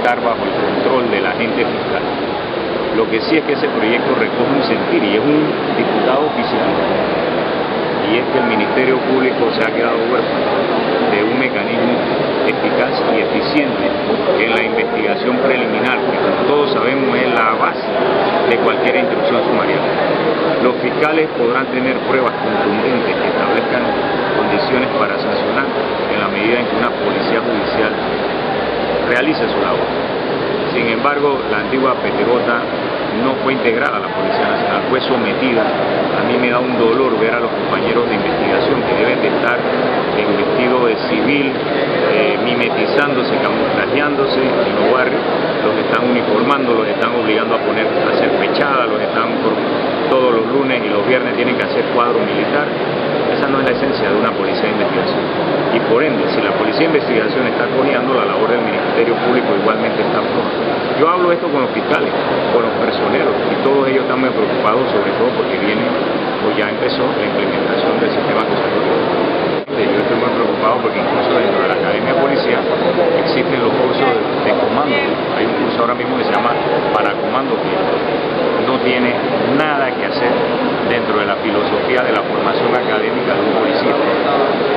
estar bajo el control del agente fiscal. Lo que sí es que ese proyecto recoge un sentir y es un diputado oficialista, y es que el Ministerio Público se ha quedado huérfano de un mecanismo eficaz y eficiente en la investigación preliminar, que como todos sabemos es la base de cualquier instrucción sumarial. Los fiscales podrán tener pruebas contundentes que establezcan condiciones para sancionar en la medida en que una policía judicial realice su labor. Sin embargo, la antigua Petegota no fue integrada a la Policía Nacional, fue sometida. A mí me da un dolor ver a los compañeros de investigación que deben de estar en vestido de civil, mimetizándose, camuflajeándose en los barrios, los están uniformando, los están obligando a hacer fechadas, los están todos los lunes y los viernes tienen que hacer cuadro militar. Esa no es la esencia de una policía de investigación. Y por ende, si la policía de investigación está cojeando, la labor del Ministerio Público igualmente está floja. Yo hablo esto con los fiscales, con los personeros, y todos ellos están muy preocupados, sobre todo porque viene o ya empezó la implementación del sistema acusatorio. Yo estoy muy preocupado porque incluso dentro de la Academia de Policía existen los cursos de comando. Hay un curso ahora mismo que se llama Paracomando, que no tiene nada que hacer dentro de la filosofía de la formación académica de un policía.